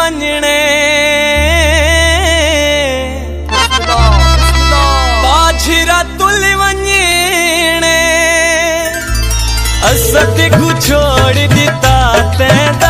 वञणे बाझिरा तुल वञणे असत को छोड़ दिता ते